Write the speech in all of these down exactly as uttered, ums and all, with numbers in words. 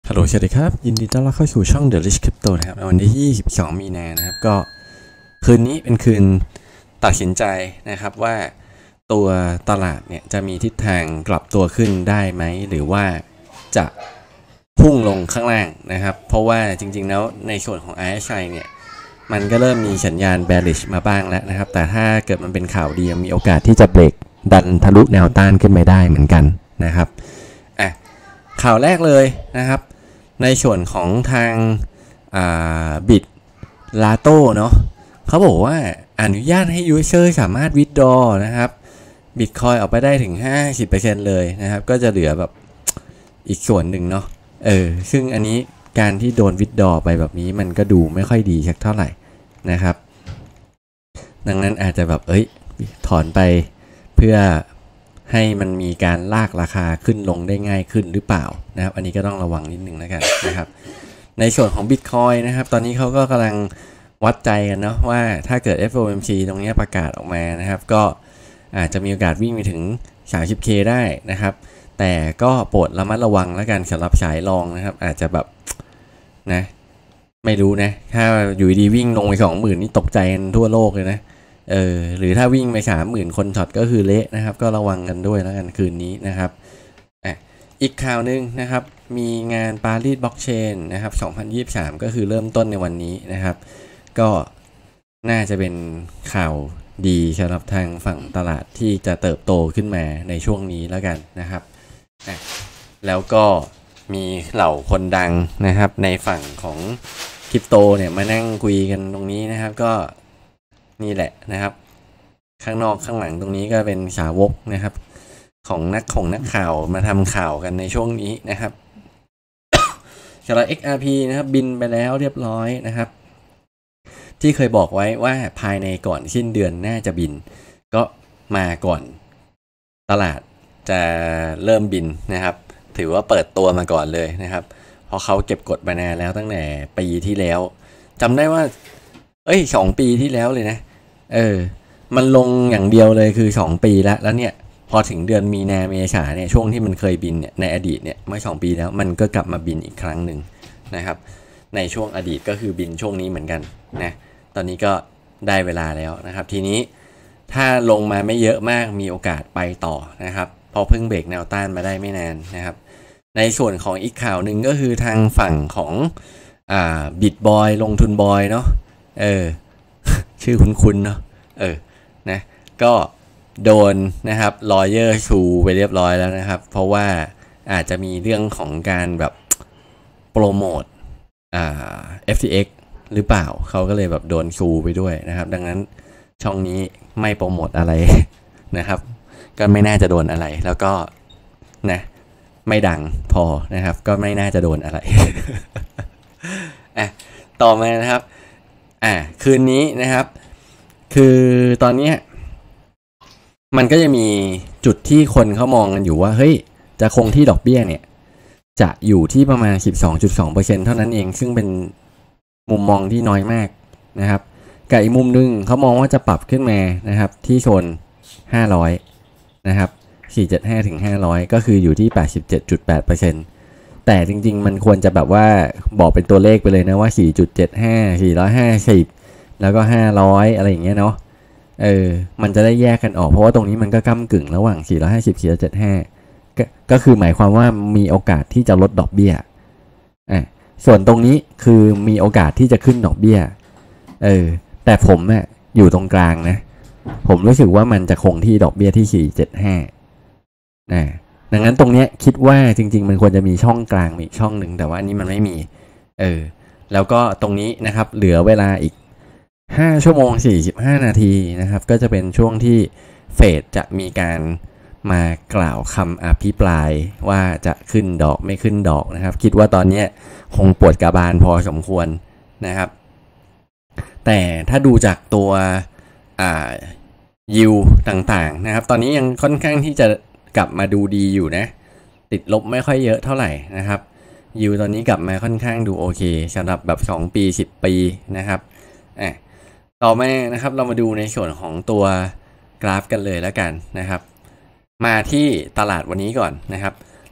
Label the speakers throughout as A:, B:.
A: ฮัลโหลสวัสดีครับยินดีต้อนรับเข้าสู่ช่อง The Rich Crypto นะครับวันที่ยี่สิบสองมีนานะครับก็คืนนี้เป็นคืนตัดสินใจนะครับว่าตัวตลาดเนี่ยจะมีทิศทางกลับตัวขึ้นได้ไหมหรือว่าจะพุ่งลงข้างล่างนะครับเพราะว่าจริงๆแล้วในส่วนของ อาร์ เอส ไอ เนี่ยมันก็เริ่มมีสัญญาณ bearish มาบ้างแล้วนะครับแต่ถ้าเกิดมันเป็นข่าวดีมีโอกาสที่จะเบรกดันทะลุแนวต้านขึ้นไปได้เหมือนกันนะครับอ่ะข่าวแรกเลยนะครับในส่วนของทางบิตลาโต้เนาะเขาบอกว่าอนุญาตให้ยูเซอร์สามารถวิดดรอนะครับบิตคอยออกไปได้ถึง ห้าสิบเปอร์เซ็นต์ เลยนะครับก็จะเหลือแบบอีกส่วนหนึ่งเนาะเออซึ่งอันนี้การที่โดนวิดดรอไปแบบนี้มันก็ดูไม่ค่อยดีสักเท่าไหร่นะครับดังนั้นอาจจะแบบเอ้ยถอนไปเพื่อให้มันมีการลากราคาขึ้นลงได้ง่ายขึ้นหรือเปล่านะครับอันนี้ก็ต้องระวังนิดนึงแล้วกันนะครับในส่วนของ Bitcoin นะครับตอนนี้เขาก็กำลังวัดใจกันเนาะว่าถ้าเกิด เอฟ โอ เอ็ม ซี ตรงนี้ประกาศออกมานะครับก็อาจจะมีโอกาสวิ่งไปถึง สามสิบเค ได้นะครับแต่ก็โปรดระมัดระวังแล้วกันสำหรับสายรองนะครับอาจจะแบบนะไม่รู้นะถ้าอยู่ดีวิ่งลงไป สองหมื่น นี่ตกใจกันทั่วโลกเลยนะเออหรือถ้าวิ่งไป สามหมื่น คนช็อตก็คือเละนะครับก็ระวังกันด้วยแล้วกันคืนนี้นะครับอ่ะอีกข่าวนึงนะครับมีงานปารีสบล็อกเชนนะครับสองพันยี่สิบสามก็คือเริ่มต้นในวันนี้นะครับก็น่าจะเป็นข่าวดีสำหรับทางฝั่งตลาดที่จะเติบโตขึ้นมาในช่วงนี้แล้วกันนะครับอ่ะแล้วก็มีเหล่าคนดังนะครับในฝั่งของคริปโตเนี่ยมานั่งคุยกันตรงนี้นะครับก็นี่แหละนะครับข้างนอกข้างหลังตรงนี้ก็เป็นสาวกนะครับของนักของนักข่าวมาทำข่าวกันในช่วงนี้นะครับสำหรับ เอ็กซ์ อาร์ พี นะครับบินไปแล้วเรียบร้อยนะครับที่เคยบอกไว้ว่าภายในก่อนสิ้นเดือนน่าจะบินก็มาก่อนตลาดจะเริ่มบินนะครับถือว่าเปิดตัวมาก่อนเลยนะครับเพราะเขาเก็บกดมานานแล้วตั้งแต่ปีที่แล้วจำได้ว่าเอ้ยสองปีที่แล้วเลยนะเออมันลงอย่างเดียวเลยคือสองปีแล้วแล้วเนี่ยพอถึงเดือนมีนาเมษาเนี่ยช่วงที่มันเคยบินเนี่ยในอดีตเนี่ยเมื่อสองปีแล้วมันก็กลับมาบินอีกครั้งหนึ่งนะครับในช่วงอดีตก็คือบินช่วงนี้เหมือนกันนะตอนนี้ก็ได้เวลาแล้วนะครับทีนี้ถ้าลงมาไม่เยอะมากมีโอกาสไปต่อนะครับพอเพิ่งเบรกแนวต้านมาได้ไม่นานนะครับในส่วนของอีกข่าวหนึ่งก็คือทางฝั่งของอ่าบิตบอยลงทุนบอยเนาะเออ ชื่อคุ้นๆเนาะเออนะก็โดนนะครับลอเยอร์ชูไปเรียบร้อยแล้วนะครับเพราะว่าอาจจะมีเรื่องของการแบบโปรโมทอ่า เอฟ ที เอ็กซ์ หรือเปล่าเขาก็เลยแบบโดนชูไปด้วยนะครับดังนั้นช่องนี้ไม่โปรโมทอะไร นะครับก็ไม่น่าจะโดนอะไรแล้วก็นะไม่ดังพอนะครับก็ไม่น่าจะโดนอะไร อ่ะต่อมานะครับอ่ะคืนนี้นะครับคือตอนนี้มันก็จะมีจุดที่คนเขามองกันอยู่ว่าเฮ้ยจะคงที่ดอกเบี้ยเนี่ยจะอยู่ที่ประมาณ สิบสองจุดสองเปอร์เซ็นต์ เท่านั้นเองซึ่งเป็นมุมมองที่น้อยมากนะครับกับอีกมุมนึงเขามองว่าจะปรับขึ้นมานะครับที่โซนห้าร้อยนะครับสี่ร้อยเจ็ดสิบห้าถึงห้าร้อยก็คืออยู่ที่ แปดสิบเจ็ดจุดแปดเปอร์เซ็นต์ แต่จริงๆมันควรจะแบบว่าบอกเป็นตัวเลขไปเลยนะว่า สี่จุดเจ็ดห้า สี่ร้อยห้าสิบแล้วก็ห้าร้อยอะไรอย่างเงี้ยเนาะเออมันจะได้แยกกันออกเพราะว่าตรงนี้มันก็ก้ำกึ่งระหว่างสี่ร้อยห้าสิบ สี่ร้อยเจ็ดสิบห้าก็ก็คือหมายความว่ามีโอกาสที่จะลดดอกเบี้ยอ่ะส่วนตรงนี้คือมีโอกาสที่จะขึ้นดอกเบี้ยเออแต่ผมอ่ะอยู่ตรงกลางนะผมรู้สึกว่ามันจะคงที่ดอกเบี้ยที่สี่จุดเจ็ดห้าอ่าดังนั้นตรงเนี้ยคิดว่าจริงๆมันควรจะมีช่องกลางอีกช่องหนึ่งแต่ว่าอันนี้มันไม่มีเออแล้วก็ตรงนี้นะครับเหลือเวลาอีกห้าชั่วโมงสี่สิบห้านาทีนะครับก็จะเป็นช่วงที่เฟดจะมีการมากล่าวคำอภิปรายว่าจะขึ้นดอกไม่ขึ้นดอกนะครับคิดว่าตอนนี้คงปวดกระบาลพอสมควรนะครับแต่ถ้าดูจากตัวอ่ายิวต่างๆนะครับตอนนี้ยังค่อนข้างที่จะกลับมาดูดีอยู่นะติดลบไม่ค่อยเยอะเท่าไหร่นะครับยิวตอนนี้กลับมาค่อนข้างดูโอเคสำหรับแบบสองปีสิบปีนะครับอ่ะต่อมานะครับเรามาดูในส่วนของตัวกราฟกันเลยแล้วกันนะครับมาที่ตลาดวันนี้ก่อนนะครับ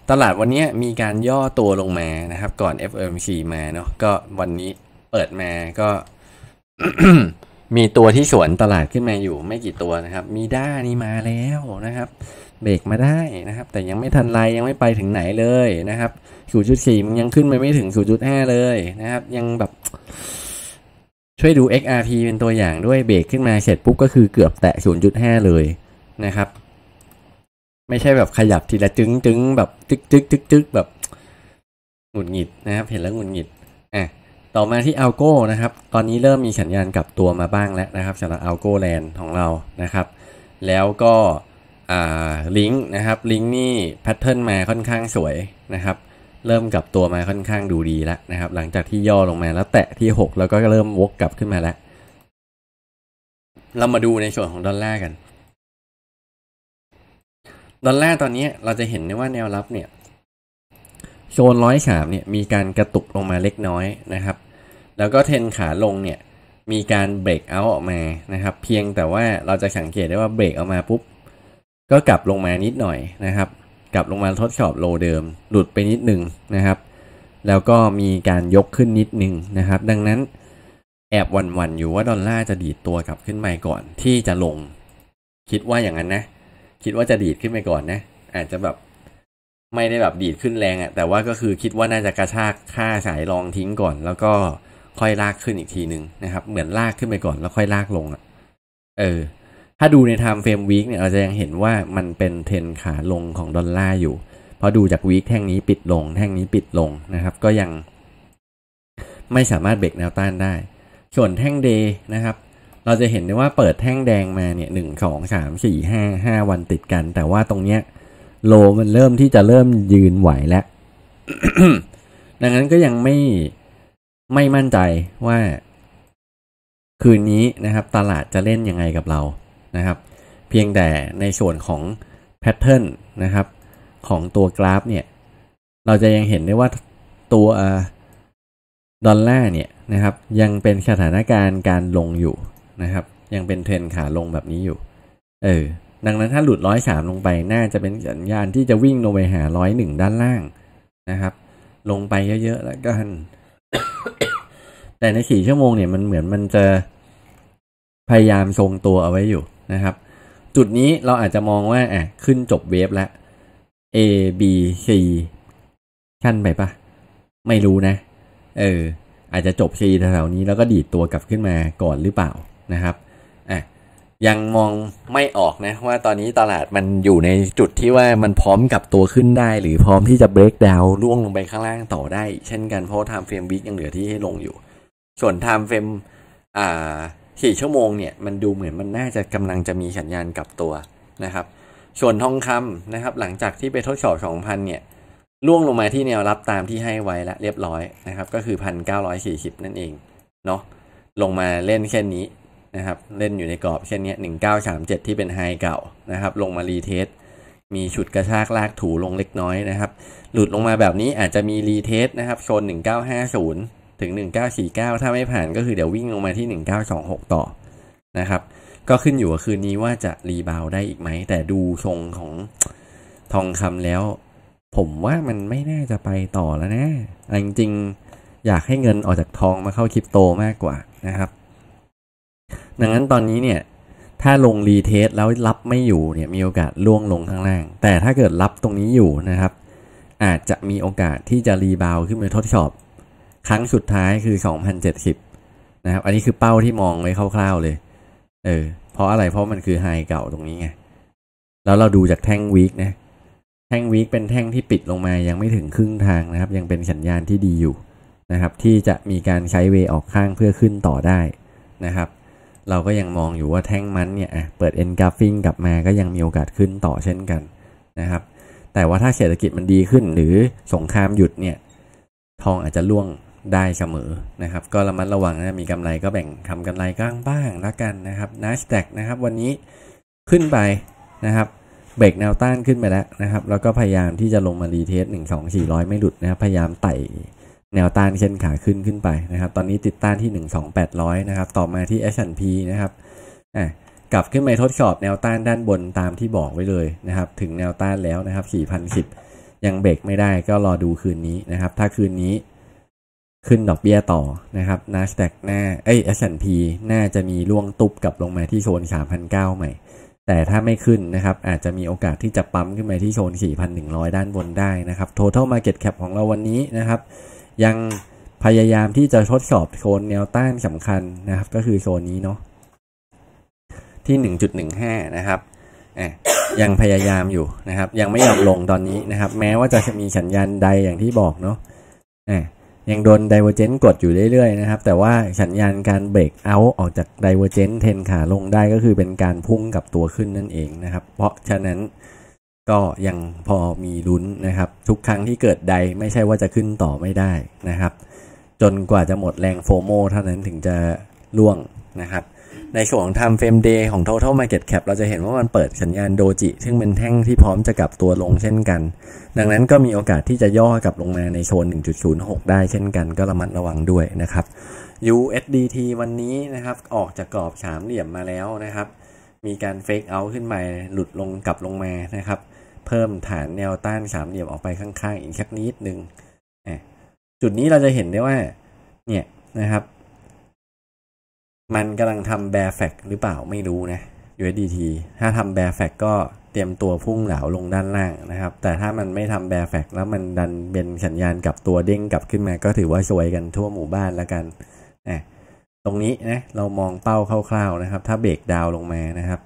A: ตลาดวันนี้มีการย่อตัวลงมานะครับก่อน เอฟ โอ เอ็ม ซี มาเนาะก็วันนี้เปิดมาก็ มีตัวที่สวนตลาดขึ้นมาอยู่ไม่กี่ตัวนะครับมีด้านี่มาแล้วนะครับเบรกมาได้นะครับแต่ยังไม่ทันไรยังไม่ไปถึงไหนเลยนะครับ ศูนย์จุดสี่ มันยังขึ้นไปไม่ถึง ศูนย์จุดห้า เลยนะครับยังแบบช่วยดู เอ็กซ์ อาร์ พี เป็นตัวอย่างด้วยเบรกขึ้นมาเสร็จปุ๊บก็คือเกือบแตะ ศูนย์จุดห้า เลยนะครับไม่ใช่แบบขยับทีละจึ้งจึ้งแบบจึ๊กจึ๊กจึ๊กจึ๊กแบบหงุดหงิดนะครับเห็นแล้วหงุดหงิดอ่ะต่อมาที่ Algo นะครับตอนนี้เริ่มมีสัญญาณกลับตัวมาบ้างแล้วนะครับสำหรับ Algo Land ของเรานะครับแล้วก็อ่าลิงก์นะครับลิงก์นี่แพทเทิร์นมาค่อนข้างสวยนะครับเริ่มกลับตัวมาค่อนข้างดูดีแล้วนะครับหลังจากที่ย่อลงมาแล้วแตะที่หกแล้วก็เริ่มวกกลับขึ้นมาแล้วเรามาดูในส่วนของดอลลาร์กันดอลลาร์ตอนนี้เราจะเห็นได้ว่าแนวรับเนี่ยโซนหนึ่งร้อยสามเนี่ยมีการกระตุกลงมาเล็กน้อยนะครับแล้วก็เทรนขาลงเนี่ยมีการเบรกเอาท์ออกมานะครับเพียงแต่ว่าเราจะสังเกตได้ว่าเบรกออกมาปุ๊บก็กลับลงมานิดหน่อยนะครับกลับลงมาทดสอบโลเดิมหลุดไปนิดนึงนะครับแล้วก็มีการยกขึ้นนิดนึงนะครับดังนั้นแอบหวั่นๆอยู่ว่าดอลลาร์จะดีดตัวกลับขึ้นไปก่อนที่จะลงคิดว่าอย่างนั้นนะคิดว่าจะดีดขึ้นไปก่อนนะอาจจะแบบไม่ได้แบบดีดขึ้นแรงอ่ะแต่ว่าก็คือคิดว่าน่าจะกระชากค่าสายรองทิ้งก่อนแล้วก็ค่อยลากขึ้นอีกทีนึงนะครับเหมือนลากขึ้นไปก่อนแล้วค่อยลากลงอ่ะเออถ้าดูใน time frame week เนี่ยเราจะยังเห็นว่ามันเป็นเทรนขาลงของดอลลาร์อยู่พอดูจากวีคแท่งนี้ปิดลงแท่งนี้ปิดลงนะครับก็ยังไม่สามารถเบรกแนวต้านได้ส่วนแท่งเดย์นะครับเราจะเห็นได้ว่าเปิดแท่งแดงมาเนี่ยหนึ่ง สอง สาม สี่ ห้า ห้าวันติดกันแต่ว่าตรงเนี้ยโลมันเริ่มที่จะเริ่มยืนไหวแล้ว ดังนั้นก็ยังไม่ไม่มั่นใจว่าคืนนี้นะครับตลาดจะเล่นยังไงกับเรานะครับเพียงแต่ในส่วนของแพทเทิร์นนะครับของตัวกราฟเนี่ยเราจะยังเห็นได้ว่าตัวดอลลาร์เนี่ยนะครับยังเป็นสถานการณ์การลงอยู่นะครับยังเป็นเทรนขาลงแบบนี้อยู่เออดังนั้นถ้าหลุดหนึ่งร้อยสามลงไปน่าจะเป็นสัญญาณที่จะวิ่งลงไปหาหนึ่งร้อยเอ็ดด้านล่างนะครับลงไปเยอะๆแล้วกัน แต่ในสี่ชั่วโมงเนี่ยมันเหมือนมันจะพยายามทรงตัวเอาไว้อยู่นะครับจุดนี้เราอาจจะมองว่าอ่ะขึ้นจบเวฟแล้ว A B C ขั้นไปปะไม่รู้นะเอออาจจะจบ C แถวๆนี้แล้วก็ดีดตัวกลับขึ้นมาก่อนหรือเปล่านะครับอ่ะยังมองไม่ออกนะว่าตอนนี้ตลาดมันอยู่ในจุดที่ว่ามันพร้อมกับตัวขึ้นได้หรือพร้อมที่จะเบรกดาวน์ล่วงลงไปข้างล่างต่อได้เช่นกันเพราะ time frame week ยังเหลือที่ให้ลงอยู่ส่วน time frame อ่าสี่ชั่วโมงเนี่ยมันดูเหมือนมันน่าจะกำลังจะมีสัญญาณกลับตัวนะครับส่วนทองคำนะครับหลังจากที่ไปทดสอบ สองพัน เนี่ยล่วงลงมาที่แนวรับตามที่ให้ไว้แล้วเรียบร้อยนะครับก็คือ หนึ่งพันเก้าร้อยสี่สิบ นั่นเองเนาะลงมาเล่นแค่นี้นะครับเล่นอยู่ในกรอบเช่นนี้หนึ่งพันเก้าร้อยสามสิบเจ็ดที่เป็นไฮเก่านะครับลงมารีเทสมีฉุดกระชากลากถูลงเล็กน้อยนะครับหลุดลงมาแบบนี้อาจจะมีรีเทสนะครับโซนหนึ่งพันเก้าร้อยห้าสิบถึงหนึ่งพันเก้าร้อยสี่สิบเก้าถ้าไม่ผ่านก็คือเดี๋ยววิ่งลงมาที่หนึ่งพันเก้าร้อยยี่สิบหกต่อนะครับก็ขึ้นอยู่กับคืนนี้ว่าจะรีบาวได้อีกไหมแต่ดูทรงของทองคำแล้วผมว่ามันไม่น่าจะไปต่อแล้วนะจริงๆอยากให้เงินออกจากทองมาเข้าคริปโตมากกว่านะครับดังนั้นตอนนี้เนี่ยถ้าลงรีเทสแล้วรับไม่อยู่เนี่ยมีโอกาสล่วงลงข้างล่างแต่ถ้าเกิดรับตรงนี้อยู่นะครับอาจจะมีโอกาสที่จะรีบาวขึ้นไปทดสอบครั้งสุดท้ายคือ สองพันเจ็ดสิบ นะครับอันนี้คือเป้าที่มองไว้คร่าวๆเลยเออเพราะอะไรเพราะมันคือไฮเก่าตรงนี้ไงแล้วเราดูจากแท่งวีคนะแท่งวีคเป็นแท่งที่ปิดลงมายังไม่ถึงครึ่งทางนะครับยังเป็นสัญญาณที่ดีอยู่นะครับที่จะมีการใช้เวออกข้างเพื่อขึ้นต่อได้นะครับเราก็ยังมองอยู่ว่าแท่งมันเนี่ยเปิด engulfing กลับมาก็ยังมีโอกาสขึ้นต่อเช่นกันนะครับแต่ว่าถ้าเศรษฐกิจมันดีขึ้นหรือสงครามหยุดเนี่ยทองอาจจะล่วงได้เสมอนะครับก็ระมัดระวังนะมีกำไรก็แบ่งทำกำไรก้างบ้างละกันนะครับ Nasdaq นะครับวันนี้ขึ้นไปนะครับเบรกแนวต้านขึ้นไปแล้วนะครับแล้วก็พยายามที่จะลงมารีเทสหนึ่ง สอง สี่ ศูนย์ไม่หลุดนะครับพยายามไต่แนวต้านเช่นขาขึ้นขึ้นไปนะครับตอนนี้ติดต้านที่หนึ่ง สอง แปด ศูนย์นะครับต่อมาที่ เอส แอนด์ พี นะครับอ่ะกลับขึ้นไปทดสอบแนวต้านด้านบนตามที่บอกไว้เลยนะครับถึงแนวต้านแล้วนะครับ สี่พันสิบยังเบรกไม่ได้ก็รอดูคืนนี้นะครับถ้าคืนนี้ขึ้นดอกเบี้ยต่อนะครับ Nasdaq หน้าเอ้ย เอส แอนด์ พี น่าจะมีล่วงตุบกลับลงมาที่โซน สามพันเก้าร้อย ใหม่แต่ถ้าไม่ขึ้นนะครับอาจจะมีโอกาสที่จะปั๊มขึ้นมาที่โซน สี่พันหนึ่งร้อย ด้านบนได้นะครับ Total Market Cap ของเราวันนี้นะครับยังพยายามที่จะทดสอบโซนแนวต้านสำคัญนะครับก็คือโซนนี้เนาะที่ หนึ่งจุดหนึ่งห้า นะครับอ่ะยังพยายามอยู่นะครับยังไม่ยอมลงตอนนี้นะครับแม้ว่าจะมีสัญญาณใดอย่างที่บอกเนาะอ่ะยังโดน Divergence กดอยู่เรื่อยๆนะครับแต่ว่าสัญญาณการเบรกเอาท์ออกจาก Divergence เทรนขาลงได้ก็คือเป็นการพุ่งกับตัวขึ้นนั่นเองนะครับเพราะฉะนั้นก็ยังพอมีลุ้นนะครับทุกครั้งที่เกิดใดไม่ใช่ว่าจะขึ้นต่อไม่ได้นะครับจนกว่าจะหมดแรงโฟโมเท่านั้นถึงจะล่วงนะครับในส่วนของ Time Frame Day ของ Total Market Cap เราจะเห็นว่ามันเปิดสัญญาณโดจิซึ่งเป็นแท่งที่พร้อมจะกลับตัวลงเช่นกันดังนั้นก็มีโอกาสที่จะย่อกลับลงมาในโซน หนึ่งจุดศูนย์หก ได้เช่นกันก็ระมัดระวังด้วยนะครับ ยู เอส ดี ที วันนี้นะครับออกจากกรอบสามเหลี่ยมมาแล้วนะครับมีการเฟกเอาท์ขึ้นมาหลุดลงกลับลงมานะครับเพิ่มฐานแนวต้านสามเหลี่ยมออกไปข้างๆอีกสักนิดนึงจุดนี้เราจะเห็นได้ว่าเนี่ยนะครับมันกำลังทำ bear flag หรือเปล่าไม่รู้นะ ยู เอส ดี ที ถ้าทำ bear flag ก็เตรียมตัวพุ่งเหลาลงด้านล่างนะครับแต่ถ้ามันไม่ทำ bear flag แล้วมันดันเป็นสัญญาณกลับตัวเด้งกลับขึ้นมาก็ถือว่าซวยกันทั่วหมู่บ้านแล้วกันนะตรงนี้นะเรามองเป้าคร่าวๆนะครับถ้าเบรกดาวลงมานะครับ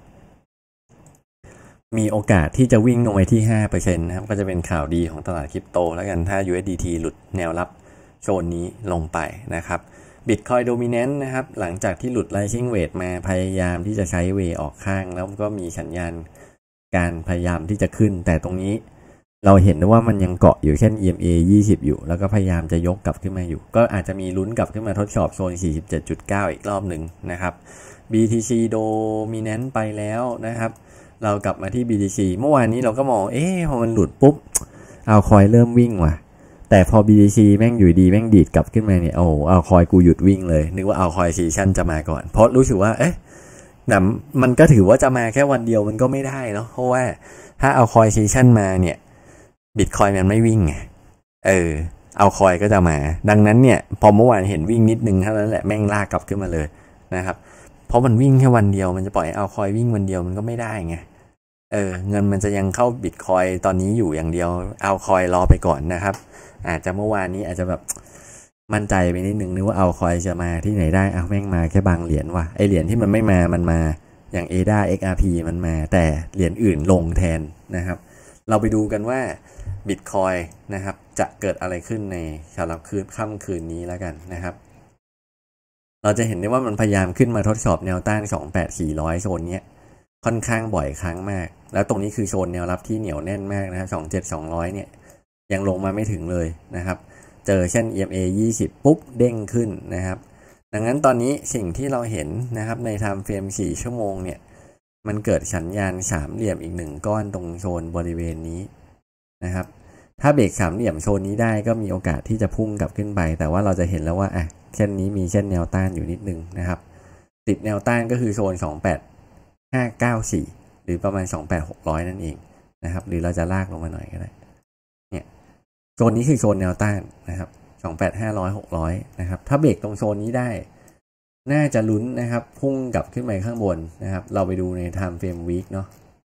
A: มีโอกาสที่จะวิ่งลงไปที่ ห้าเปอร์เซ็นต์ นะครับก็จะเป็นข่าวดีของตลาดคริปโตแล้วกันถ้า ยู เอส ดี ที หลุดแนวรับโซนนี้ลงไปนะครับ Bitcoin Dominant นะครับหลังจากที่หลุด Rising Wedge มาพยายามที่จะใช้เวออกข้างแล้วก็มีสัญญาณการพยายามที่จะขึ้นแต่ตรงนี้เราเห็นว่ามันยังเกาะอยู่เช่น อี เอ็ม เอ ยี่สิบอยู่แล้วก็พยายามจะยกกลับขึ้นมาอยู่ก็อาจจะมีลุ้นกลับขึ้นมาทดสอบโซน สี่สิบเจ็ดจุดเก้า อีกรอบหนึ่งนะครับ บี ที ซี Dominant ไปแล้วนะครับเรากลับมาที่ บี ที ซี เมื่อวานนี้เราก็มองเอ๊ะพอมันหลุดปุ๊บเอาคอยเริ่มวิ่งว่ะแต่พอ บี ที ซี แม่งอยู่ดีแม่งดีดกลับขึ้นมาเนี่ยโอ้เอาคอยกูหยุดวิ่งเลยนึกว่าเอาคอยซีชั่นจะมาก่อนเพราะรู้สึกว่าเอ๊ะแต่มันก็ถือว่าจะมาแค่วันเดียวมันก็ไม่ได้เนาะเพราะว่าถ้าเอาคอยซีชั่นมาเนี่ยบิตคอยมันไม่วิ่งไงเออเอาคอยก็จะมาดังนั้นเนี่ยพอเมื่อวานเห็นวิ่งนิดนึงเท่านั้นแหละแม่งลากกลับขึ้นมาเลยนะครับเพราะมันวิ่งแค่วันเดียวมันจะปล่อยเอาคอยวิ่งวันเดียวมันก็ไม่ได้ไงเออเงินมันจะยังเข้าบิตคอยตอนนี้อยู่อย่างเดียวเอาคอยรอไปก่อนนะครับอาจจะเมื่อวานนี้อาจจะแบบมั่นใจไปนิดนึงนึกว่าเอาคอยจะมาที่ไหนได้เอาแม่งมาแค่บางเหรียญว่ะไอเหรียญที่มันไม่มามันมาอย่าง เอ ดี เอ เอ็กซ์ อาร์ พี มันมาแต่เหรียญอื่นลงแทนนะครับเราไปดูกันว่า Bitcoin นะครับจะเกิดอะไรขึ้นในสำหรับคืนค่ำคืนนี้แล้วกันนะครับเราจะเห็นได้ว่ามันพยายามขึ้นมาทดสอบแนวต้าน สองพันแปดร้อย สี่ร้อย โซนเนี้ยค่อนข้างบ่อยครั้งมากแล้วตรงนี้คือโซนแนวรับที่เหนียวแน่นมากนะสองพันเจ็ดร้อย สองร้อยเนี่ยยังลงมาไม่ถึงเลยนะครับเจอเช่น อี เอ็ม เอ ยี่สิบปุ๊บเด้งขึ้นนะครับดังนั้นตอนนี้สิ่งที่เราเห็นนะครับใน Time Frame สี่ชั่วโมงเนี่ยมันเกิดสัญญาณสามเหลี่ยมอีกหนึ่งก้อนตรงโซนบริเวณนี้นะครับถ้าเบรกสามเหลี่ยมโซนนี้ได้ก็มีโอกาสที่จะพุ่งกลับขึ้นไปแต่ว่าเราจะเห็นแล้วว่าอ่ะเช่นนี้มีเช่นแนวต้านอยู่นิดนึงนะครับติดแนวต้านก็คือโซนสองพันแปดร้อยห้าสิบเก้า สี่หรือประมาณ สองพันแปดร้อย หกร้อย นั่นเองนะครับหรือเราจะลากลงมาหน่อยก็ได้เนี่ยโซนนี้คือโซนแนวต้านนะครับ สองพันแปดร้อย ห้าร้อย หกร้อยนะครับถ้าเบรกตรงโซนนี้ได้น่าจะลุ้นนะครับพุ่งกลับขึ้นไปข้างบนนะครับเราไปดูใน Time Frame Week เนาะ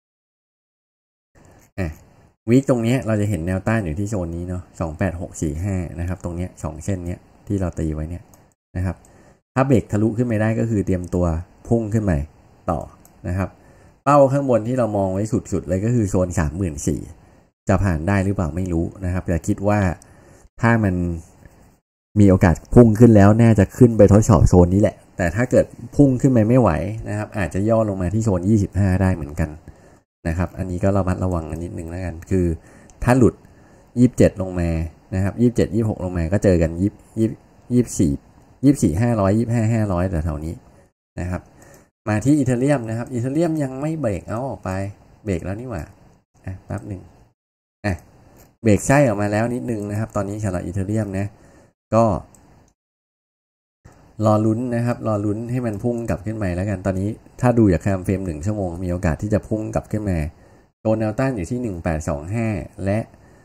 A: อ่ะวีคตรงนี้เราจะเห็นแนวต้านอยู่ที่โซนนี้เนาะสองพันแปดร้อย หกร้อยสี่สิบห้านะครับตรงเนี้ยสองเส้นเนี้ยที่เราตีไว้เนี่ยนะครับถ้าเบรกทะลุขึ้นไปได้ก็คือเตรียมตัวพุ่งขึ้นไปต่อนะครับเป้าข้างบนที่เรามองไว้สุดๆเลยก็คือโซน สามหมื่นสี่พัน จะผ่านได้หรือเปล่าไม่รู้นะครับแต่คิดว่าถ้ามันมีโอกาสพุ่งขึ้นแล้วน่าจะขึ้นไปทดสอบโซนนี้แหละแต่ถ้าเกิดพุ่งขึ้นไปไม่ไหวนะครับอาจจะย่อลงมาที่โซนยี่สิบห้าได้เหมือนกันนะครับอันนี้ก็ระมัดระวังกันนิดนึงแล้วกันคือถ้าหลุดยี่สิบเจ็ดลงมานะครับยี่สิบเจ็ด ยี่สิบหกลงมาก็เจอกันยี่สิบ ยี่สิบ ยี่สิบสี่ ยี่สิบสี่ ห้าร้อย ยี่สิบห้า ห้าร้อยแต่แถวนี้นะครับมาที่อีเธเรียมนะครับอีเธเรียมยังไม่เบรกเอาออกไปเบรกแล้วนี่หว่าอ่ะแป๊บนึงอ่ะเบรกไส้ออกมาแล้วนิดนึงนะครับตอนนี้สำหรับอีเธเรียมนะก็รอลุ้นนะครับรอลุ้นให้มันพุ่งกลับขึ้นมาแล้วกันตอนนี้ถ้าดูจาก Time Frame หนึ่งชั่วโมงมีโอกาสที่จะพุ่งกลับขึ้นมาโดนแนวต้านอยู่ที่หนึ่งพันแปดร้อยยี่สิบห้าและ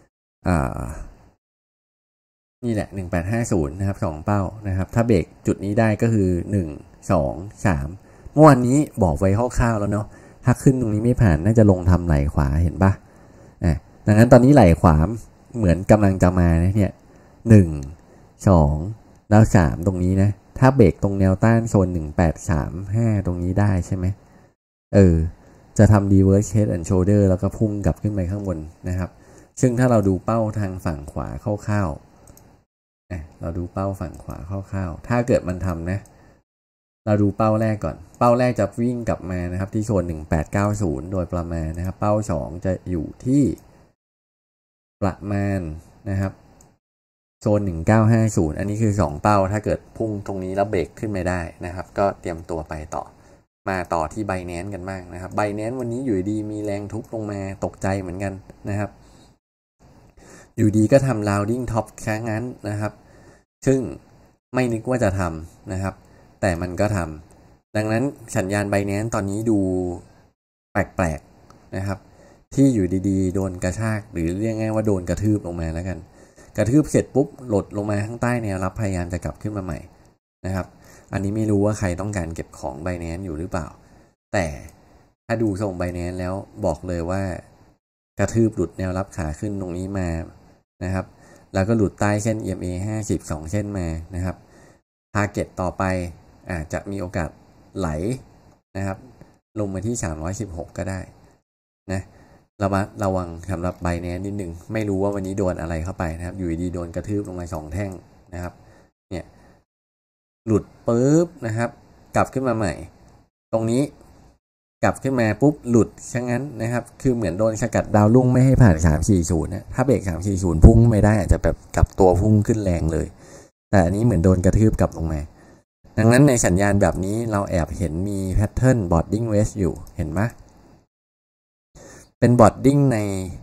A: อ่านี่แหละหนึ่งแปดห้าศูนย์นะครับสองเป้านะครับถ้าเบรกจุดนี้ได้ก็คือหนึ่ง สอง สามเมื่อวานนี้บอกไว้คร่าวๆแล้วเนาะถ้าขึ้นตรงนี้ไม่ผ่านน่าจะลงทำไหลขวาเห็นปะอ่ะดังนั้นตอนนี้ไหลขวาเหมือนกำลังจะมาเนี่ยหนึ่ง สองแล้วสามตรงนี้นะถ้าเบรกตรงแนวต้านโซนหนึ่งแปดสาม ห้าตรงนี้ได้ใช่ไหมเออจะทำ reverse head and shoulder แล้วก็พุ่งกลับขึ้นไปข้างบนนะครับซึ่งถ้าเราดูเป้าทางฝั่งขวาคร่าวๆอ่ะเราดูเป้าฝั่งขวาคร่าวๆถ้าเกิดมันทำนะเราดูเป้าแรกก่อนเป้าแรกจะวิ่งกลับมานะครับที่โซนหนึ่งแปดเก้าศูนย์โดยประมาณนะครับเป้าสองจะอยู่ที่ประมาณนะครับโซนหนึ่งเก้าห้าศูนย์อันนี้คือสองเป้าถ้าเกิดพุ่งตรงนี้แล้วเบรกขึ้นไม่ได้นะครับก็เตรียมตัวไปต่อมาต่อที่ Binance กันบ้างนะครับ Binance วันนี้อยู่ดีมีแรงทุบลงมาตกใจเหมือนกันนะครับอยู่ดีก็ทำ rounding top แค่นั้นนะครับซึ่งไม่นึกว่าจะทำนะครับแต่มันก็ทำดังนั้นสัญญาณ Binance ตอนนี้ดูแปลกๆนะครับที่อยู่ดีๆโดนกระชากหรือเรียกง่ายว่าโดนกระทืบลงมาแล้วกันกระทืบเสร็จปุ๊บหลดลงมาข้างใต้แนวรับพยายามจะกลับขึ้นมาใหม่นะครับอันนี้ไม่รู้ว่าใครต้องการเก็บของ Binance อยู่หรือเปล่าแต่ถ้าดูทรง Binance แล้วบอกเลยว่ากระทืบหลุดแนวรับขาขึ้นตรงนี้มานะครับแล้วก็หลุดใต้เส้น อี เอ็ม เอ ห้าสิบสองเส้นมานะครับทาร์เก็ตต่อไปอาจจะมีโอกาสไหลนะครับลงมาที่สามร้อยสิบหกก็ได้นะระมัดระวังสำหรับ Binance นิดนึงไม่รู้ว่าวันนี้โดนอะไรเข้าไปนะครับอยู่ดีโดนกระทืบลงมาสองแท่งนะครับเนี่ยหลุดปุ๊บนะครับกลับขึ้นมาใหม่ตรงนี้กลับขึ้นมาปุ๊บหลุดฉะนั้นนะครับคือเหมือนโดนสกัดดาวรุ่งไม่ให้ผ่านสามสี่ศูนย์นะถ้าเบรกสามสี่ศูนย์พุ่งไม่ได้อาจจะแบบกลับตัวพุ่งขึ้นแรงเลยแต่อันนี้เหมือนโดนกระทืบกลับลงมาดังนั้นในสัญญาณแบบนี้เราแอบเห็นมีแพทเทิร์นบอร์ดดิ้งเวสอยู่เห็นไหมเป็นบอร์ดดิ้งใน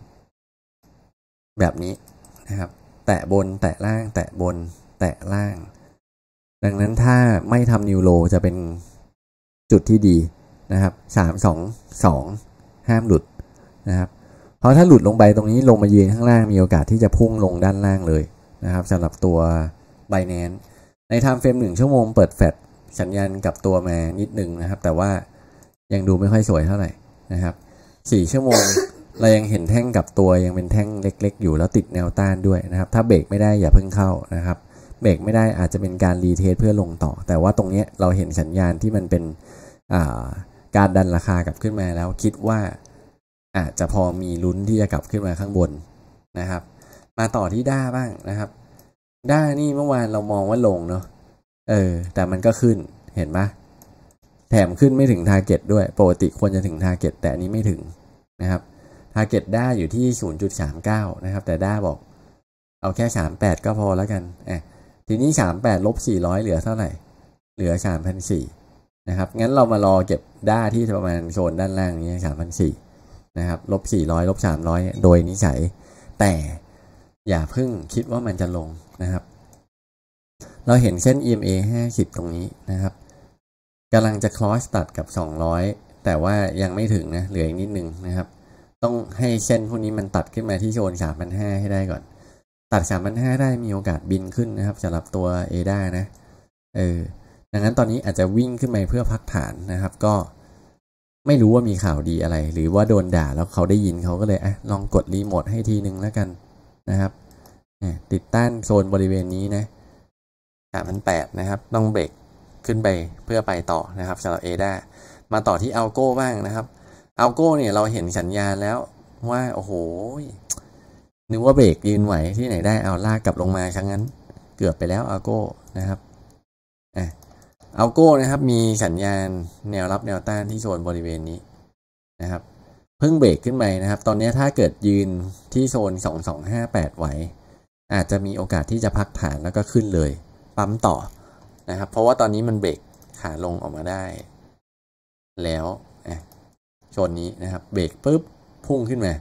A: แบบนี้นะครับแตะบนแตะล่างแตะบนแตะล่างดังนั้นถ้าไม่ทำนิวโลจะเป็นจุดที่ดีนะครับสาม สอง สองห้ามหลุดนะครับเพราะถ้าหลุดลงไปตรงนี้ลงมายืนข้างล่างมีโอกาสที่จะพุ่งลงด้านล่างเลยนะครับสำหรับตัว Binance ในไทม์เฟรมหนึ่งชั่วโมงเปิดแฟลชสัญญาณกับตัวมานิดนึงนะครับแต่ว่ายังดูไม่ค่อยสวยเท่าไหร่นะครับสี่ชั่วโมง เรายังเห็นแท่งกับตัวยังเป็นแท่งเล็กๆอยู่แล้วติดแนวต้านด้วยนะครับถ้าเบรกไม่ได้อย่าเพิ่งเข้านะครับเบรกไม่ได้อาจจะเป็นการรีเทสเพื่อลงต่อแต่ว่าตรงนี้เราเห็นสัญญาณที่มันเป็นอ่าการดันราคากลับขึ้นมาแล้วคิดว่าอาจจะพอมีลุ้นที่จะกลับขึ้นมาข้างบนนะครับมาต่อที่ด้าบ้างนะครับด้านี่เมื่อวานเรามองว่าลงเนาะเออแต่มันก็ขึ้นเห็นปะแถมขึ้นไม่ถึงทาร์เก็ตด้วยปกติควรจะถึงทาร์เก็ตแต่อันนี้ไม่ถึงนะครับทาร์เก็ตด้าอยู่ที่ ศูนย์จุดสามเก้า นะครับแต่ด้าบอกเอาแค่สามสิบแปดก็พอแล้วกันอ่ะทีนี้สามสิบแปดลบสี่ร้อยเหลือเท่าไหร่เหลือ สามพันสี่ร้อยนะครับงั้นเรามารอเก็บด้าที่ประมาณโซนด้านล่างนี้ สามพันสี่ร้อย นะครับลบสี่ร้อยลบสามร้อยโดยนิสัยแต่อย่าเพิ่งคิดว่ามันจะลงนะครับเราเห็นเส้น อี เอ็ม เอ ห้าสิบตรงนี้นะครับกำลังจะ cross ตัดกับสองร้อยแต่ว่ายังไม่ถึงนะเหลืออีกนิดนึงนะครับต้องให้เส้นพวกนี้มันตัดขึ้นมาที่โซน สามพันห้าร้อย ให้ได้ก่อนตัด สามพันห้าร้อย ได้มีโอกาสบินขึ้นนะครับสำหรับตัว เอ ดี เอ นะเออดังนั้นตอนนี้อาจจะวิ่งขึ้นไปเพื่อพักฐานนะครับก็ไม่รู้ว่ามีข่าวดีอะไรหรือว่าโดนด่าแล้วเขาได้ยินเขาก็เลยอ่ะลองกดรีโมทให้ทีนึงแล้วกันนะครับติดต้านโซนบริเวณนี้นะ สามพันแปดร้อย นะครับต้องเบรกขึ้นไปเพื่อไปต่อนะครับสำหรับ เอ ดี เอ มาต่อที่ Algo บ้างนะครับ Algo เนี่ยเราเห็นสัญญาณแล้วว่าโอ้โหนึกว่าเบรกยืนไหวที่ไหนได้เอาลากกลับลงมาครั้งนั้นเกือบไปแล้ว Algo นะครับอ่ะAlgo นะครับมีสัญญาณแนวรับแนวต้านที่โซนบริเวณนี้นะครับเพิ่งเบรกขึ้นไปนะครับตอนนี้ถ้าเกิดยืนที่โซนสองพันสองร้อยห้าสิบแปดไหวอาจจะมีโอกาสที่จะพักฐานแล้วก็ขึ้นเลยปั๊มต่อนะครับเพราะว่าตอนนี้มันเบรกขาลงออกมาได้แล้วอ่ะโซนนี้นะครับเบรกปุ๊บพุ่งขึ้นมา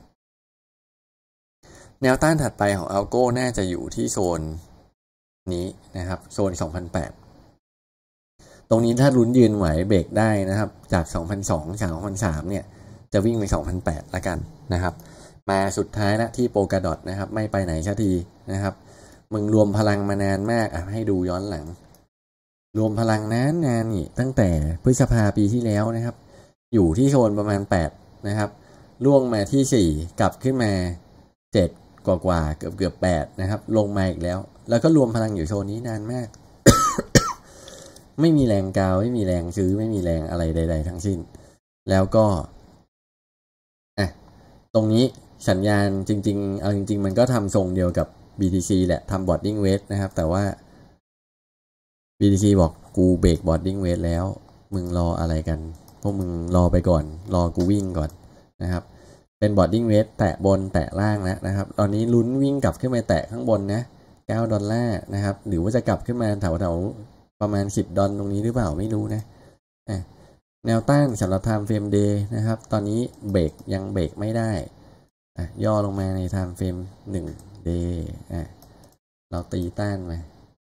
A: แนวต้านถัดไปของ Algo น่าจะอยู่ที่โซนนี้นะครับโซน สองพันแปดร้อย ตรงนี้ถ้าลุ้นยืนไหวเบรกได้นะครับจาก สองพันสองร้อย จาก สองพันสามร้อย เนี่ยจะวิ่งไป สองพันแปดร้อย ละกันนะครับมาสุดท้ายละที่โปกาดอทนะครับไม่ไปไหนสักทีนะครับมึงรวมพลังมานานมากอ่ะให้ดูย้อนหลังรวมพลังนานนานนี่ตั้งแต่พฤษภาปีที่แล้วนะครับอยู่ที่โซนประมาณแปดนะครับล่วงมาที่สี่กลับขึ้นมาเจ็ดกว่ากว่าเกือบเกือบแปดนะครับลงมาอีกแล้วแล้วก็รวมพลังอยู่โซนนี้นานมาก ไม่มีแรงกาวไม่มีแรงซื้อไม่มีแรงอะไรใดๆทั้งสิ้นแล้วก็อ่ะตรงนี้สัญญาณจริงๆเอาจริงๆมันก็ทำทรงเดียวกับ บี ที ซี แหละทำ boarding weight นะครับแต่ว่า บี ที ซี บอกกูเบรก boarding weight แล้วมึงรออะไรกันพวกมึงรอไปก่อนรอกูวิ่งก่อนนะครับเป็น boarding weight แตะบนแตะล่างแล้วนะครับตอนนี้ลุ้นวิ่งกลับขึ้นมาแตะข้างบนนะเก้าดอลลาร์นะครับหรือว่าจะกลับขึ้นมาแถวๆประมาณสิบดอลตรงนี้หรือเปล่าไม่รู้นะอ่ะแนวต้านสำหรับ time frame day นะครับตอนนี้เบรกยังเบรกไม่ได้อ่ะย่อลงมาใน time frame หนึ่ง day อ่ะเราตีต้านมา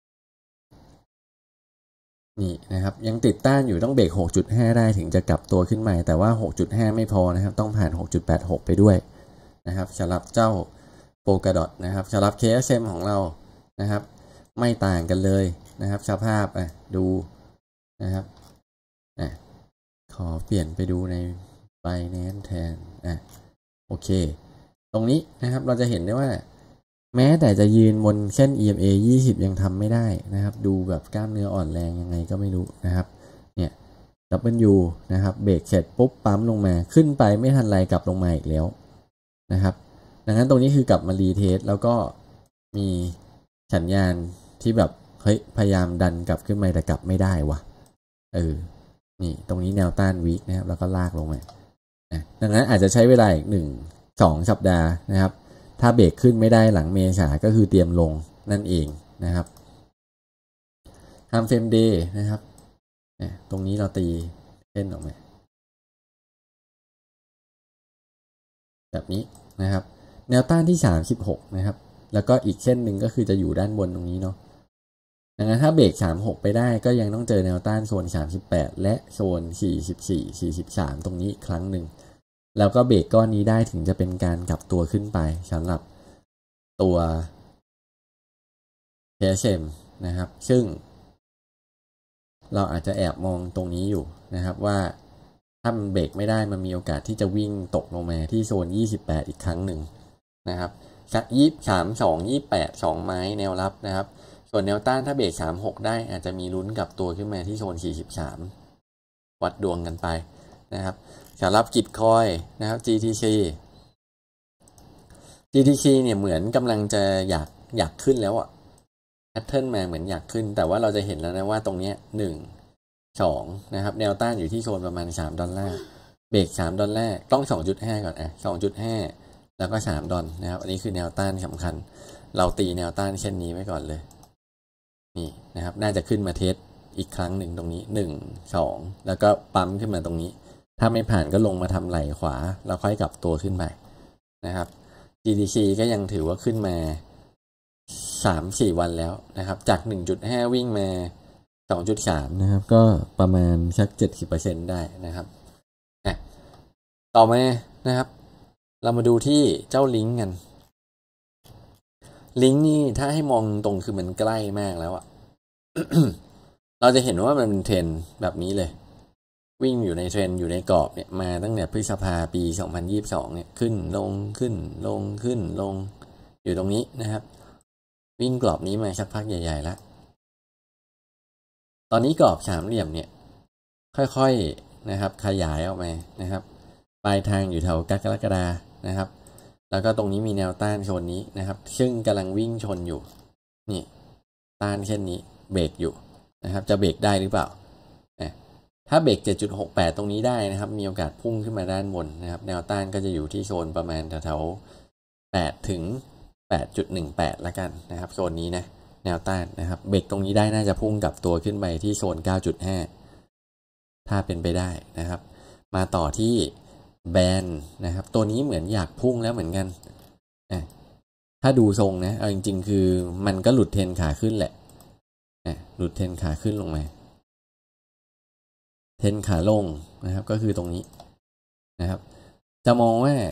A: นี่นะครับยังติดต้านอยู่ต้องเบรก หกจุดห้า ได้ถึงจะกลับตัวขึ้นใหม่แต่ว่า หกจุดห้า ไม่พอนะครับต้องผ่าน หกจุดแปดหก ไปด้วยนะครับสำหรับเจ้าโปกาดอทนะครับสำหรับ เค เอส เอ็ม ของเรานะครับไม่ต่างกันเลยนะครับสภาพอ่ะดูนะครับอ่ะขอเปลี่ยนไปดูใน Binance แทนอ่ะโอเคตรงนี้นะครับเราจะเห็นได้ว่าแม้แต่จะยืนบนเส้น อี เอ็ม เอ ยี่สิบยังทำไม่ได้นะครับดูแบบกล้ามเนื้ออ่อนแรงยังไงก็ไม่รู้นะครับเนี่ย ดับเบิลยู นะครับเบรกเสร็จปุ๊บปั๊มลงมาขึ้นไปไม่ทันไรกลับลงมาอีกแล้วนะครับดังนั้นตรงนี้คือกลับมารีเทสแล้วก็มีสัญญาณที่แบบเฮ้ยพยายามดันกลับขึ้นมาแต่กลับไม่ได้วะเออนี่ตรงนี้แนวต้านวีคนะครับแล้วก็ลากลงมาดังนั้นอาจจะใช้เวลาอีกหนึ่งสองสัปดาห์นะครับถ้าเบรกขึ้นไม่ได้หลังเมษาก็คือเตรียมลงนั่นเองนะครับทำเฟรมเดย์นะครับตรงนี้เราตีเส้นออกมาแบบนี้นะครับแนวต้านที่สามสิบหกนะครับแล้วก็อีกเส้นหนึ่งก็คือจะอยู่ด้านบนตรงนี้เนาะดังนั้นถ้าเบรกสามสิบหกไปได้ก็ยังต้องเจอแนวต้านโซนสามสิบแปดและโซนสี่สิบสี่ สี่สิบสามตรงนี้อีกครั้งหนึ่งแล้วก็เบรกก้อนนี้ได้ถึงจะเป็นการกลับตัวขึ้นไปสำหรับตัว เค เอส เอ็ม นะครับซึ่งเราอาจจะแอบมองตรงนี้อยู่นะครับว่าถ้ามันเบรกไม่ได้มันมีโอกาสที่จะวิ่งตกลงมาที่โซนยี่สิบแปดอีกครั้งหนึ่งนะครับสักยี่สิบสาม สอง ยี่สิบแปด สองไม้แนวรับนะครับส่วนแนวต้านถ้าเบรกสามสิบหกได้อาจจะมีลุ้นกลับตัวขึ้นมาที่โซนสี่สิบสามวัดดวงกันไปนะครับสำหรับกิจคอยนะครับ จี ที ซี จี ที ซี เนี่ยเหมือนกำลังจะอยากอยากขึ้นแล้วอ่ะแพทเทิร์นมาเหมือนอยากขึ้นแต่ว่าเราจะเห็นแล้วนะว่าตรงเนี้ยหนึ่ง สองนะครับแนวต้านอยู่ที่โซนประมาณสามดอลลาร์เบรกสามดอลลาร์ต้อง สองจุดห้า ก่อนอ่ะ สองจุดห้า แล้วก็สามดอลนะครับอันนี้คือแนวต้านสำคัญเราตีแนวต้านเช่นนี้ไว้ก่อนเลยนี่นะครับน่าจะขึ้นมาเทสอีกครั้งหนึ่งตรงนี้หนึ่ง สองแล้วก็ปั๊มขึ้นมาตรงนี้ถ้าไม่ผ่านก็ลงมาทำไหล่ขวาแล้วค่อยกลับตัวขึ้นไปนะครับ จี ที ซี ก็ยังถือว่าขึ้นมา สามสี่ วันแล้วนะครับจาก หนึ่งจุดห้า วิ่งมา สองจุดสาม นะครับก็ประมาณสัก เจ็ดสิบเปอร์เซ็นต์ ได้นะครับอ่ะต่อมานะครับเรามาดูที่เจ้าลิงก์กันลิงก์นี่ถ้าให้มองตรงคือมันใกล้มากแล้วอะ เราจะเห็นว่ามันเป็นเทรนแบบนี้เลยวิ่งอยู่ในเทรนอยู่ในกรอบเนี่ยมาตั้งแต่พฤษภาปีสองพันยี่สิบสองเนี่ยขึ้นลงขึ้นลงขึ้นลงอยู่ตรงนี้นะครับวิ่งกรอบนี้มาสักพักใหญ่ๆแล้วตอนนี้กรอบสามเหลี่ยมเนี่ยค่อยๆนะครับขยายออกมานะครับปลายทางอยู่แถวกรกฎานะครับแล้วก็ตรงนี้มีแนวต้านโซนนี้นะครับซึ่งกำลังวิ่งชนอยู่นี่ต้านเช่นนี้เบรกอยู่นะครับจะเบรกได้หรือเปล่าถ้าเบรก เจ็ดจุดหกแปด ตรงนี้ได้นะครับมีโอกาสพุ่งขึ้นมาด้านบนนะครับแนวต้านก็จะอยู่ที่โซนประมาณแถวๆแปดถึง แปดจุดหนึ่งแปด ละกันนะครับโซนนี้นะแนวต้านนะครับเบรกตรงนี้ได้น่าจะพุ่งกลับตัวขึ้นไปที่โซน เก้าจุดห้า ถ้าเป็นไปได้นะครับมาต่อที่แบนนะครับตัวนี้เหมือนอยากพุ่งแล้วเหมือนกันอ่ะถ้าดูทรงนะเอาจริงๆคือมันก็หลุดเทรนขาขึ้นแหละอ่ะหลุดเทรนขาขึ้นลงมาเทรนขาลงนะครับก็คือตรงนี้นะครับจะมองว่า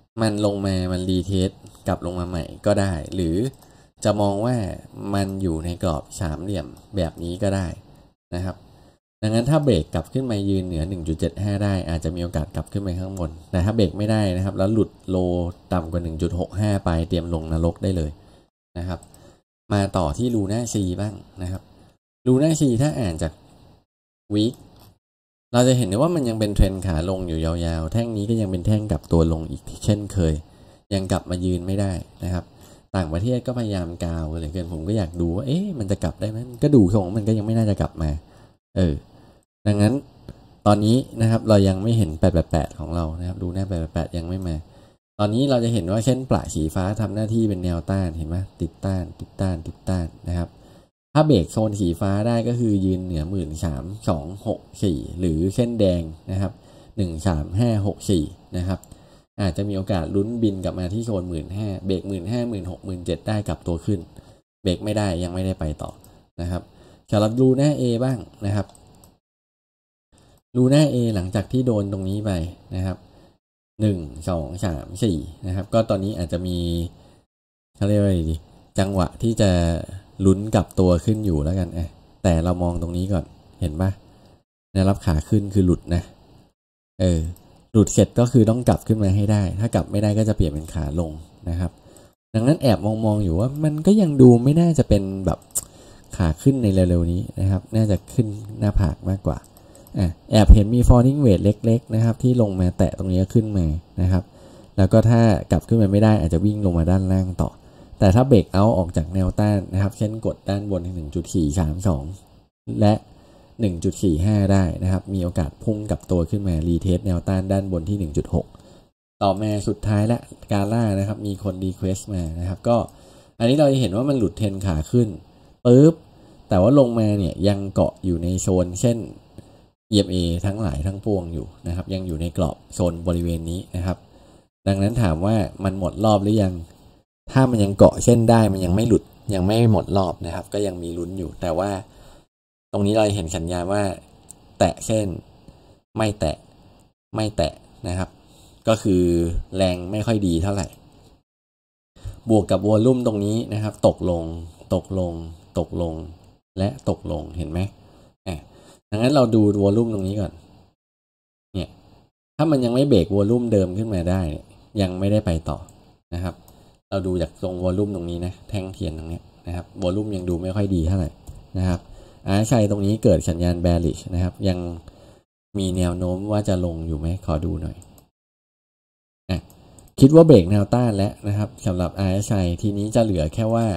A: มันลงมามันรีเทสกลับลงมาใหม่ก็ได้หรือจะมองว่ามันอยู่ในกรอบสามเหลี่ยมแบบนี้ก็ได้นะครับดังนั้นถ้าเบรกกลับขึ้นมายืนเหนือ หนึ่งจุดเจ็ดห้า ได้อาจจะมีโอกาสกลับขึ้นไปข้างบนแต่ถ้าเบรกไม่ได้นะครับแล้วหลุดโลต่ำกว่า หนึ่งจุดหกห้า ไปเตรียมลงนรกได้เลยนะครับมาต่อที่ลูน่าซีบ้างนะครับลูน่าซีถ้าอ่านจากวีคเราจะเห็นได้ว่ามันยังเป็นเทรนขาลงอยู่ยาวๆแท่งนี้ก็ยังเป็นแท่งกลับตัวลงอีกเช่นเคยยังกลับมายืนไม่ได้นะครับต่างประเทศก็พยายามกาวเลยเกินผมก็อยากดูว่าเอ๊ะมันจะกลับได้ไหมก็ดูของมันก็ยังไม่น่าจะกลับมาเออดังนั้นตอนนี้นะครับเรายังไม่เห็นแปดแปดแปดของเรานะครับดูหน้าแปดแปดแปดยังไม่มาตอนนี้เราจะเห็นว่าเส้นประสีฟ้าทำหน้าที่เป็นแนวต้านเห็นไหมติดต้านติดต้านติดต้านนะครับถ้าเบรกโซนสีฟ้าได้ก็คือยืนเหนือหมื่นสามสองหกสี่หรือเส้นแดงนะครับหนึ่งสามห้าหกสี่นะครับอาจจะมีโอกาสลุ้นบินกลับมาที่โซนหมื่นห้าเบรกหมื่นห้าหมื่นหกหมื่นเจ็ดได้กลับตัวขึ้นเบรกไม่ได้ยังไม่ได้ไปต่อนะครับสำหรับลูน่า A บ้างนะครับลูน่า A หลังจากที่โดนตรงนี้ไปนะครับหนึ่งสองสามสี่นะครับก็ตอนนี้อาจจะมีเขาเรียกว่าอะไรดีจังหวะที่จะลุ้นกลับตัวขึ้นอยู่แล้วกันอ่ะแต่เรามองตรงนี้ก่อนเห็นปะแนวรับขาขึ้นคือหลุดนะเออหลุดเสร็จก็คือต้องกลับขึ้นมาให้ได้ถ้ากลับไม่ได้ก็จะเปลี่ยนเป็นขาลงนะครับดังนั้นแอบมองๆอยู่ว่ามันก็ยังดูไม่น่าจะเป็นแบบขาขึ้นในเร็วๆนี้นะครับน่าจะขึ้นหน้าผากมากกว่าอ่ะแอบเห็นมี falling wedge เล็กๆนะครับที่ลงมาแตะตรงนี้ขึ้นมานะครับแล้วก็ถ้ากลับขึ้นมาไม่ได้อาจจะวิ่งลงมาด้านล่างต่อแต่ถ้าเบรกเอาท์ออกจากแนวต้านนะครับเช่นกดด้านบนที่ หนึ่งจุดสี่สามสอง และ หนึ่งจุดสี่ห้า ได้นะครับมีโอกาสพุ่งกลับตัวขึ้นมารีเทสแนวต้านด้านบนที่ หนึ่งจุดหก ต่อมาสุดท้ายและกาล่านะครับมีคนรีเควสต์มานะครับก็อันนี้เราจะเห็นว่ามันหลุดเทรนขาขึ้นปึ๊บแต่ว่าลงมาเนี่ยยังเกาะอยู่ในโซนเช่น อี เอ็ม เอ ทั้งหลายทั้งปวงอยู่นะครับยังอยู่ในกรอบโซนบริเวณนี้นะครับดังนั้นถามว่ามันหมดรอบหรือยังถ้ามันยังเกาะเส้นได้มันยังไม่หลุดยังไม่หมดรอบนะครับก็ยังมีลุ้นอยู่แต่ว่าตรงนี้เราเห็นสัญญาณว่าแตะเส้นไม่แตะไม่แตะนะครับก็คือแรงไม่ค่อยดีเท่าไหร่บวกกับวอลลุ่มตรงนี้นะครับตกลงตกลงตกลงและตกลงเห็นไหมอ่ะดังนั้นเราดูวอลลุ่มตรงนี้ก่อนเนี่ยถ้ามันยังไม่เบรกวอลลุ่มเดิมขึ้นมาได้ยังไม่ได้ไปต่อนะครับเราดูจากตรงวอลลุ่มตรงนี้นะแท่งเทียนตรงนี้นะครับวอลลุ่มยังดูไม่ค่อยดีเท่าไหร่นะครับอาชัยตรงนี้เกิดสัญญาณ bearish นะครับยังมีแนวโน้มว่าจะลงอยู่ไหมขอดูหน่อยอ่ะคิดว่าเบรกแนวต้านแล้วนะครับสำหรับ อาร์ เอส ไอ ทีนี้จะเหลือแค่ว่า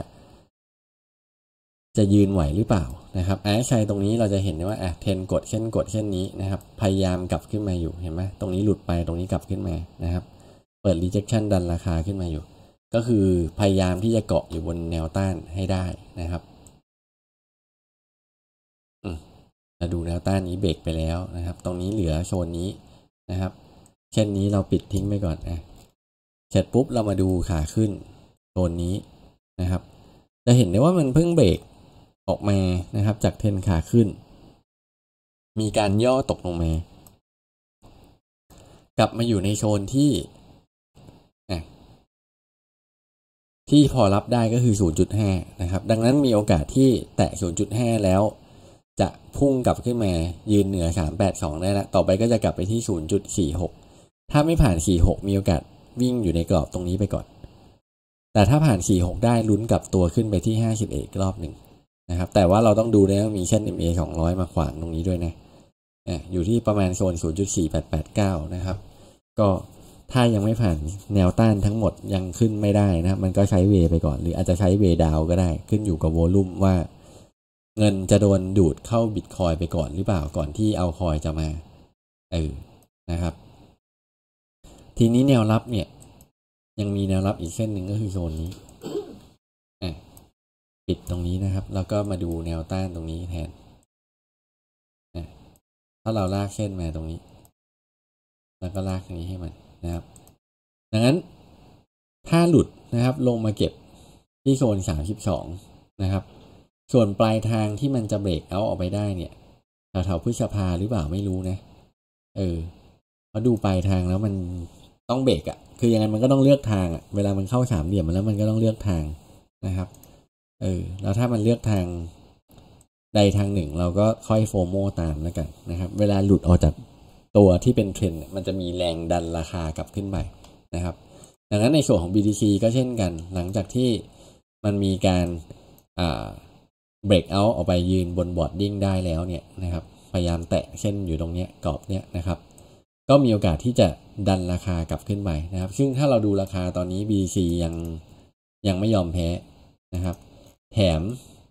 A: จะยืนไหวหรือเปล่านะครับ อาร์ เอส ไอ ตรงนี้เราจะเห็นว่าอ่ะเทรนกดเช่นกดเช่นนี้นะครับพยายามกลับขึ้นมาอยู่เห็นไหมตรงนี้หลุดไปตรงนี้กลับขึ้นมานะครับเปิด rejection ดันราคาขึ้นมาอยู่ก็คือพยายามที่จะเกาะอยู่บนแนวต้านให้ได้นะครับเราดูแนวต้านนี้เบรกไปแล้วนะครับตรงนี้เหลือโซนนี้นะครับเช่นนี้เราปิดทิ้งไปก่อนนะเสร็จปุ๊บเรามาดูขาขึ้นโซนนี้นะครับจะเห็นได้ว่ามันเพิ่งเบรกออกมานะครับจากเทรนขาขึ้นมีการย่อตกลงมากลับมาอยู่ในโซนที่อ่ะที่พอรับได้ก็คือ ศูนย์จุดห้า นะครับดังนั้นมีโอกาสที่แตะ ศูนย์จุดห้า แล้วจะพุ่งกลับขึ้นมายืนเหนือสามแปดสองได้แล้วต่อไปก็จะกลับไปที่ ศูนย์จุดสี่หก ถ้าไม่ผ่านสี่สิบหกมีโอกาสวิ่งอยู่ในกรอบตรงนี้ไปก่อนแต่ถ้าผ่านสี่สิบหกได้ลุ้นกลับตัวขึ้นไปที่ห้าสิบเอ็ดรอบหนึ่งนะครับแต่ว่าเราต้องดูนะมีเช่น เอ็ม เอ สองร้อยมาขวางตรงนี้ด้วยนะอ่ะอยู่ที่ประมาณโซน ศูนย์จุดสี่แปดแปดเก้า นะครับก็ถ้ายังไม่ผ่านแนวต้านทั้งหมดยังขึ้นไม่ได้นะมันก็ใช้เวไปก่อนหรืออาจจะใช้เวดาวก็ได้ขึ้นอยู่กับโวลุ่มว่าเงินจะโดนดูดเข้าบิตคอยไปก่อนหรือเปล่าก่อนที่เอาคอยจะมาเออนะครับทีนี้แนวรับเนี่ยยังมีแนวรับอีกเส้นหนึ่งก็คือโซนนี้อ่ะปิดตรงนี้นะครับแล้วก็มาดูแนวต้านตรงนี้แทนอ่ะถ้าเราลากเส้นมาตรงนี้แล้วก็ลากตรงนี้ให้มันนะครับดังนั้นถ้าหลุดนะครับลงมาเก็บที่โซนสามสิบสองนะครับส่วนปลายทางที่มันจะเบรกเอาออกไปได้เนี่ยแถวๆพฤษภาหรือเปล่าไม่รู้นะเออพอดูปลายทางแล้วมันต้องเบรกอ่ะคือยังไงมันก็ต้องเลือกทางอ่ะเวลามันเข้าสามเหลี่ยมมาแล้วมันก็ต้องเลือกทางนะครับเออแล้วถ้ามันเลือกทางใดทางหนึ่งเราก็ค่อยโฟโมตามแล้วกันนะครับเวลาหลุดออกจากตัวที่เป็นเทรนด์มันจะมีแรงดันราคากลับขึ้นไปนะครับดังนั้นในส่วนของ บี ที ซี ก็เช่นกันหลังจากที่มันมีการอ่าเบรกเอาท์ออกไปยืนบนบอร์ดดิ้งได้แล้วเนี่ยนะครับพยายามแตะเช่นอยู่ตรงเนี้ยกรอบเนี้ยนะครับก็มีโอกาสที่จะดันราคากลับขึ้นไปนะครับซึ่งถ้าเราดูราคาตอนนี้ บี ที ซี ยังยังไม่ยอมแพ้นะครับแถม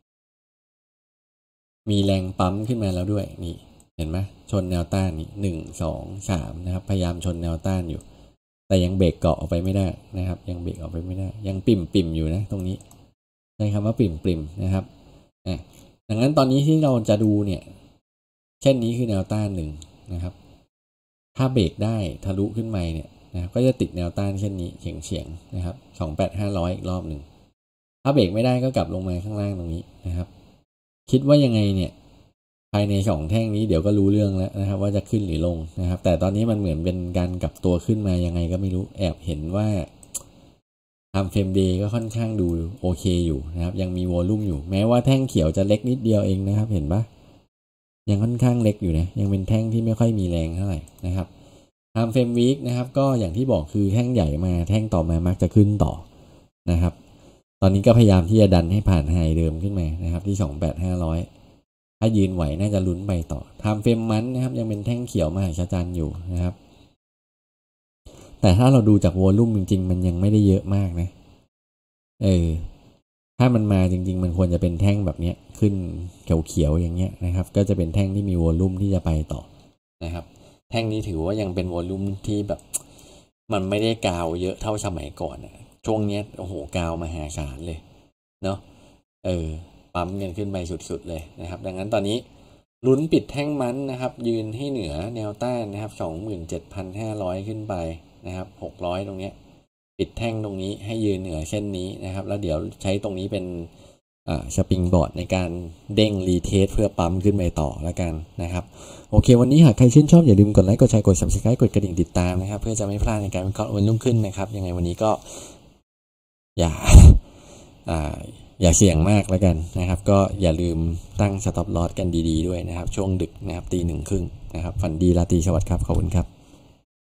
A: มีแรงปั๊มขึ้นมาแล้วด้วยนี่เห็นไหมชนแนวต้านนี่หนึ่งสองสามนะครับพยายามชนแนวต้านอยู่แต่ยังเบรกเกาะออกไปไม่ได้นะครับยังเบรกออกไปไม่ได้ยังปิ่มปิ่มอยู่นะตรงนี้ใช้คำว่าปิ่มปิ่มนะครับอ่ะดังนั้นตอนนี้ที่เราจะดูเนี่ยเช่นนี้คือแนวต้านหนึ่งนะครับถ้าเบรกได้ทะลุขึ้นไปเนี่ยนะก็จะติดแนวต้านเช่นนี้เฉียงเฉียงนะครับสองแปดห้าร้อยอีกรอบหนึ่งถ้าเบรกไม่ได้ก็กลับลงมาข้างล่างตรงนี้นะครับคิดว่ายังไงเนี่ยภายในสองแท่งนี้เดี๋ยวก็รู้เรื่องแล้วนะครับว่าจะขึ้นหรือลงนะครับแต่ตอนนี้มันเหมือนเป็นการกลับตัวขึ้นมายังไงก็ไม่รู้แอบเห็นว่าทำเฟรมเดย์ก็ค่อนข้างดูโอเคอยู่นะครับยังมีวอลลุ่มอยู่แม้ว่าแท่งเขียวจะเล็กนิดเดียวเองนะครับเห็นปะยังค่อนข้างเล็กอยู่นะยังเป็นแท่งที่ไม่ค่อยมีแรงเท่าไหร่นะครับทำเฟรมวีคนะครับก็อย่างที่บอกคือแท่งใหญ่มาแท่งต่อมามักจะขึ้นต่อนะครับตอนนี้ก็พยายามที่จะดันให้ผ่านไฮเดิมขึ้นมานะครับที่สองแปดห้าร้อยถ้ายืนไหวน่าจะลุ้นไปต่อทำเฟรมมันนะครับยังเป็นแท่งเขียวมหาศาลอยู่นะครับแต่ถ้าเราดูจากวอลลุ่มจริงๆมันยังไม่ได้เยอะมากนะเออถ้ามันมาจริงๆมันควรจะเป็นแท่งแบบนี้ขึ้นเขียวๆอย่างเงี้ยนะครับก็จะเป็นแท่งที่มีวอลลุ่มที่จะไปต่อนะครับแท่งนี้ถือว่ายังเป็นวอลลุ่มที่แบบมันไม่ได้กาวเยอะเท่าสมัยก่อนนะช่วงนี้โอ้โหกาวมหาศาลเลยเนาะเออปั๊มกันขึ้นไปสุดๆเลยนะครับดังนั้นตอนนี้ลุ้นปิดแท่งมันนะครับยืนให้เหนือแนวต้านนะครับ สองหมื่นเจ็ดพันห้าร้อย ขึ้นไปนะครับหกร้อยตรงเนี้ยปิดแท่งตรงนี้ให้ยืนเหนือเส้นนี้นะครับแล้วเดี๋ยวใช้ตรงนี้เป็นอ่าสปริงบอร์ดในการเด้งรีเทสเพื่อปั๊มขึ้นไปต่อแล้วกันนะครับโอเควันนี้หากใครชื่นชอบอย่าลืมกดไลค์กดแชร์กด ซับสไครบ์ กดกระดิ่งติดตามนะครับเพื่อจะไม่พลาดในการวิเคราะห์วันรุ่งขึ้นนะครับยังไงวันนี้ก็อย่าอ่าอย่าเสี่ยงมากแล้วกันนะครับก็อย่าลืมตั้งสต็อปลอสกันดีๆด้วยนะครับช่วงดึกนะครับตีหนึ่งครึ่งนะครับฝันดีราตรีสวัสดิ์ครับขอบคุณครับ